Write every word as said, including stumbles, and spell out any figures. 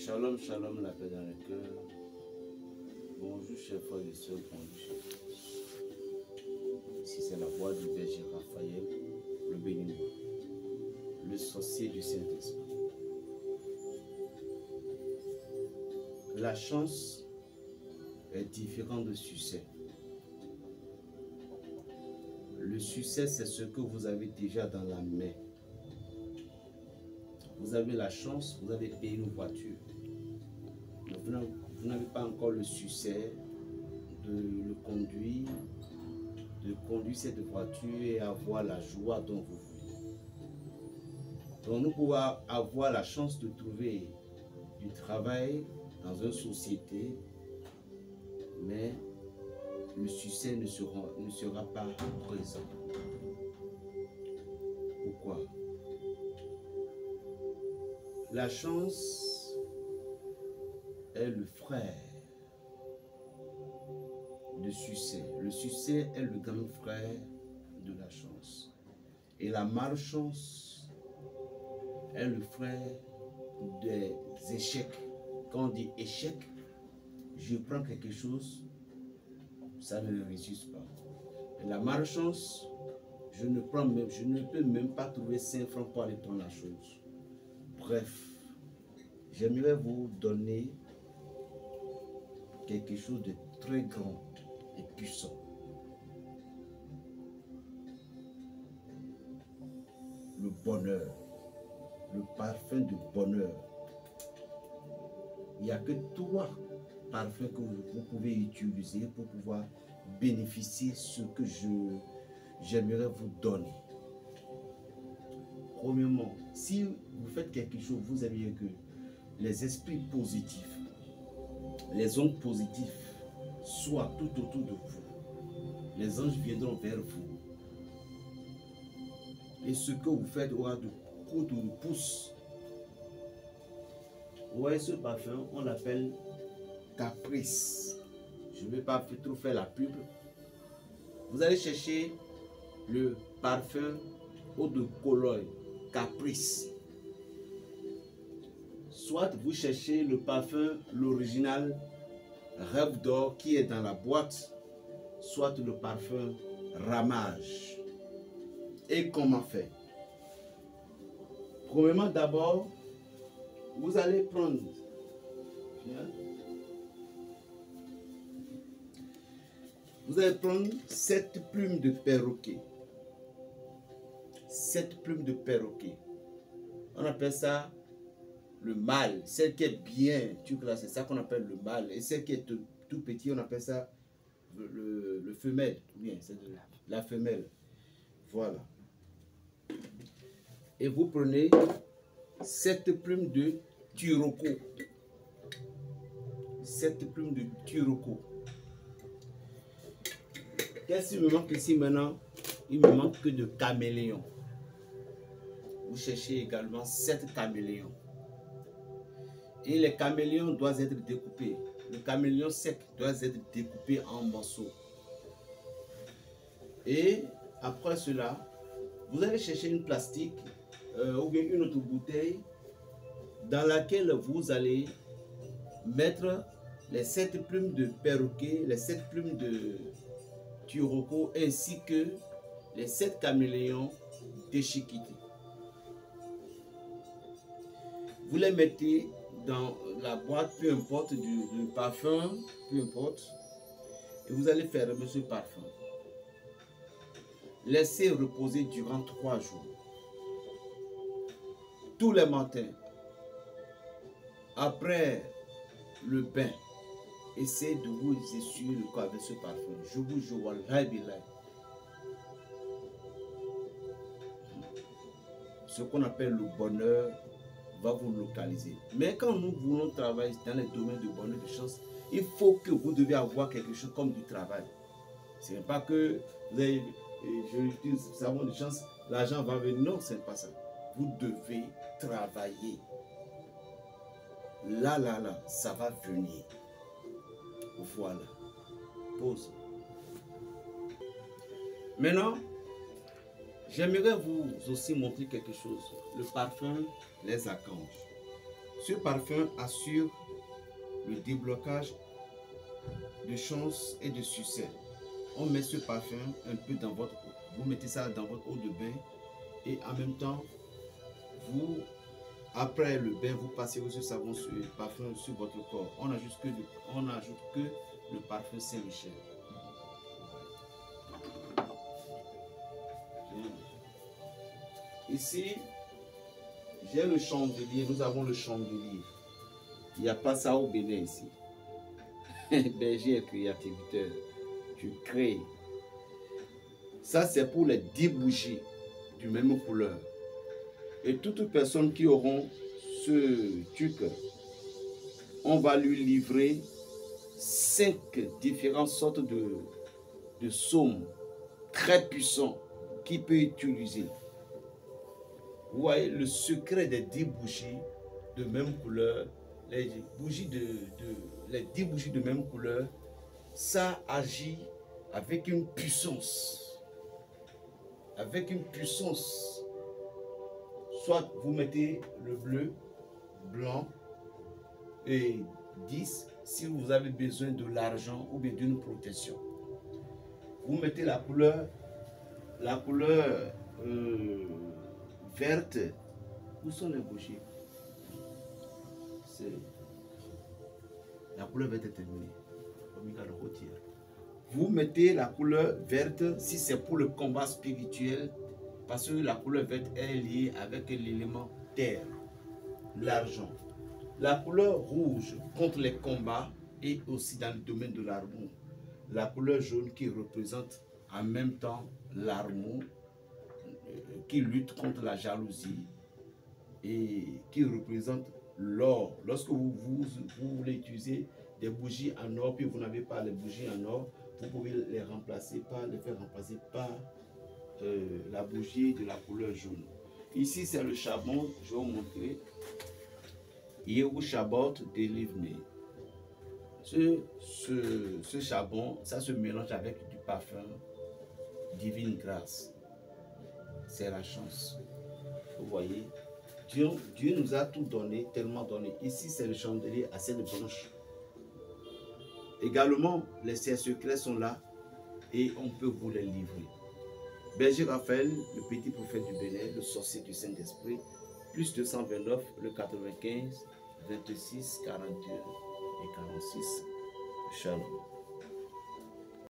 Shalom, shalom, la paix dans le cœur. Bonjour, chers frères et sœurs, bonjour, chers frères. Ici, c'est la voix du berger Raphaël, le béni, le sorcier du Saint-Esprit. La chance est différente de succès. Le succès, c'est ce que vous avez déjà dans la main. Vous avez la chance, vous avez payé une voiture. Vous n'avez pas encore le succès de le conduire, de conduire cette voiture et avoir la joie dont vous voulez. Donc nous pouvons avoir la chance de trouver du travail dans une société, mais le succès ne sera, ne sera pas présent. Pourquoi? La chance est le frère du succès. Le succès est le grand frère de la chance. Et la malchance est le frère des échecs. Quand on dit échec, je prends quelque chose, ça ne réussit pas. Et la malchance, je ne, prends même, je ne peux même pas trouver cinq francs pour aller prendre la chose. Bref, j'aimerais vous donner quelque chose de très grand et puissant. Le bonheur, le parfum du bonheur. Il n'y a que trois parfums que vous, vous pouvez utiliser pour pouvoir bénéficier de ce que je j'aimerais vous donner. Premièrement, si vous faites quelque chose, vous aimez que les esprits positifs, les ondes positives soient tout autour de vous. Les anges viendront vers vous. Et ce que vous faites aura de coups de pouce. Vous voyez ce parfum, on l'appelle Caprice. Je ne vais pas trop faire la pub. Vous allez chercher le parfum eau de Cologne Caprice. Soit vous cherchez le parfum, l'original Rêve d'or qui est dans la boîte, soit le parfum Ramage. Et comment faire? Premièrement, d'abord, vous allez prendre vous allez prendre sept plumes de perroquet. Sept plumes de perroquet. On appelle ça le mâle. Celle qui est bien, tu vois, c'est ça qu'on appelle le mâle. Et celle qui est tout, tout petit, on appelle ça le, le, le femelle. Bien, c'est la femelle. Voilà. Et vous prenez sept plumes de turoko. Sept plumes de turoko. Qu'est-ce qui me manque ici maintenant? Il me manque que de caméléon. Vous cherchez également sept caméléons. Et les caméléons doivent être découpés. Le caméléon sec doit être découpé en morceaux. Et après cela, vous allez chercher une plastique euh, ou bien une autre bouteille dans laquelle vous allez mettre les sept plumes de perroquet, les sept plumes de turoko ainsi que les sept caméléons déchiquetés. Vous les mettez dans la boîte, peu importe, du, du parfum, peu importe, et vous allez fermer ce parfum. Laissez reposer durant trois jours. Tous les matins, après le bain, essayez de vous essuyer le corps avec ce parfum. Je vous jure, wallahi billahi. Ce qu'on appelle le bonheur va vous localiser. Mais quand nous voulons travailler dans les domaines de bonheur, de chance, il faut que vous devez avoir quelque chose comme du travail. Ce n'est pas que vous avez, je utilise savon de chance, l'argent va venir. Non, ce n'est pas ça. Vous devez travailler. Là, là, là, ça va venir. Voilà. Pause. Maintenant, j'aimerais vous aussi montrer quelque chose. Le parfum, les archanges. Ce parfum assure le déblocage de chance et de succès. On met ce parfum un peu dans votre eau. Vous mettez ça dans votre eau de bain et en même temps, vous, après le bain, vous passez ce savon sur le parfum sur votre corps. On n'ajoute que, on ajoute que le parfum Saint-Michel. Ici, j'ai le chandelier. Nous avons le chandelier. Il n'y a pas ça au Bénin ici. Berger et créativité. Tu crées. Ça, c'est pour les dix bougies du même couleur. Et toutes personnes qui auront ce truc, on va lui livrer cinq différentes sortes de, de saumes très puissants qu'il peut utiliser. Vous voyez le secret des dix bougies de même couleur, les bougies de, de les dix bougies de même couleur, ça agit avec une puissance, avec une puissance. Soit vous mettez le bleu, blanc et dix si vous avez besoin de l'argent ou bien d'une protection. Vous mettez la couleur, la couleur euh, verte. Où sont les bougies? C'est la couleur verte est terminée. Vous mettez la couleur verte si c'est pour le combat spirituel, parce que la couleur verte est liée avec l'élément terre, l'argent. La couleur rouge contre les combats et aussi dans le domaine de l'amour. La couleur jaune qui représente en même temps l'amour, qui lutte contre la jalousie et qui représente l'or. Lorsque vous, vous, vous voulez utiliser des bougies en or, puis vous n'avez pas les bougies en or, vous pouvez les remplacer par, les faire remplacer par euh, la bougie de la couleur jaune. Ici, c'est le charbon, je vais vous montrer. Yehu Shabbat délivre. Ce, ce, ce charbon, ça se mélange avec du parfum divine grâce. C'est la chance. Vous voyez, Dieu, Dieu nous a tout donné, tellement donné. Ici, c'est le chandelier à cette branche. Également, les serres secrets sont là et on peut vous les livrer. Berger Raphaël, le petit prophète du Bénin, le sorcier du Saint-Esprit, plus deux cent vingt-neuf, le quatre-vingt-quinze, vingt-six, quarante-deux et quarante-six. Shalom.